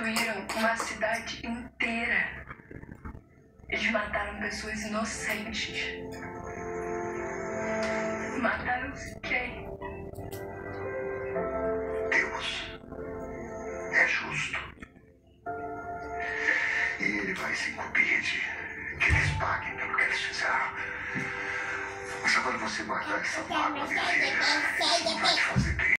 destruíram uma cidade inteira. Eles mataram pessoas inocentes. Mataram quem? Deus é justo. E ele vai se incumbir de que eles paguem pelo que eles fizeram. Mas agora você guardar essa mágoa deles, isso não vai te fazer bem.